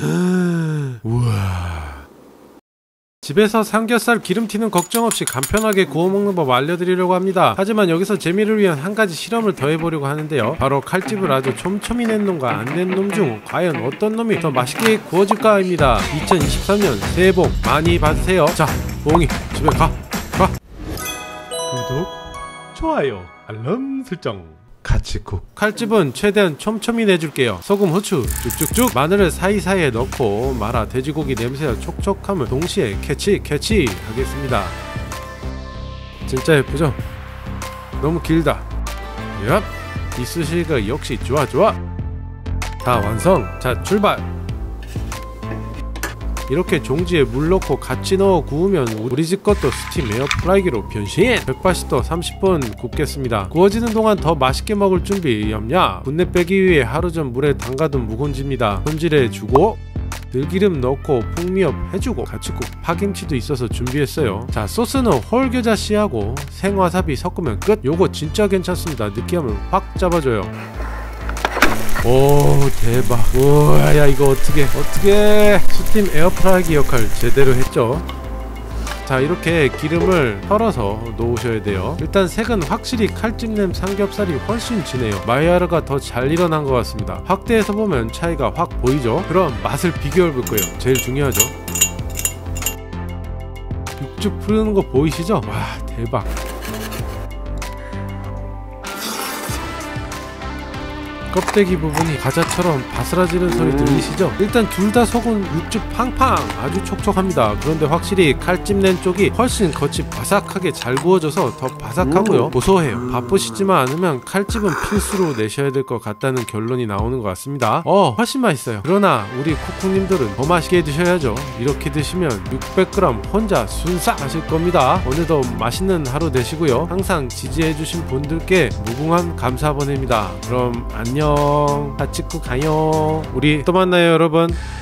우와. 집에서 삼겹살 기름 튀는 걱정 없이 간편하게 구워 먹는 법 알려드리려고 합니다. 하지만 여기서 재미를 위한 한 가지 실험을 더 해보려고 하는데요. 바로 칼집을 아주 촘촘히 낸 놈과 안 낸 놈 중 과연 어떤 놈이 더 맛있게 구워질까입니다. 2023년 새해 복 많이 받으세요. 자, 몽이 집에 가. 구독, 좋아요, 알람 설정. 같이 쿡. 칼집은 최대한 촘촘히 내줄게요. 소금, 후추 쭉쭉쭉, 마늘을 사이사이에 넣고 말아 돼지고기 냄새와 촉촉함을 동시에 캐치 하겠습니다. 진짜 예쁘죠? 너무 길다. 얍, 이쑤시개가 역시 좋아. 다 완성. 자, 출발. 이렇게 종지에 물 넣고 같이 넣어 구우면 우리 집 것도 스팀 에어프라이기로 변신! 180도 30분 굽겠습니다. 구워지는 동안 더 맛있게 먹을 준비 염려. 분내 빼기 위해 하루 전 물에 담가둔 묵은지입니다. 손질해주고 들기름 넣고 풍미업 해주고 같이 국. 파김치도 있어서 준비했어요. 자, 소스는 홀겨자 씨하고 생와사비 섞으면 끝. 요거 진짜 괜찮습니다. 느끼함을 확 잡아줘요. 오, 대박. 우와, 야, 이거 어떻게 스팀 에어프라이기 역할 제대로 했죠. 자, 이렇게 기름을 털어서 놓으셔야 돼요. 일단 색은 확실히 칼집 낸 삼겹살이 훨씬 진해요. 마이야르가 더 잘 일어난 것 같습니다. 확대해서 보면 차이가 확 보이죠. 그럼 맛을 비교해 볼 거예요. 제일 중요하죠. 육즙 흐르는 거 보이시죠? 와, 대박. 껍데기 부분이 과자처럼 바스라지는 소리 들리시죠? 일단 둘 다 속은 육즙 팡팡 아주 촉촉합니다. 그런데 확실히 칼집 낸 쪽이 훨씬 겉이 바삭하게 잘 구워져서 더 바삭하고요, 고소해요. 바쁘시지만 않으면 칼집은 필수로 내셔야 될 것 같다는 결론이 나오는 것 같습니다. 훨씬 맛있어요. 그러나 우리 쿠쿠님들은 더 맛있게 드셔야죠. 이렇게 드시면 600g 혼자 순삭 하실 겁니다. 오늘도 맛있는 하루 되시고요. 항상 지지해주신 분들께 무궁한 감사 보냅니다. 그럼 안녕. 같이 쿡 가요. 우리 또 만나요, 여러분.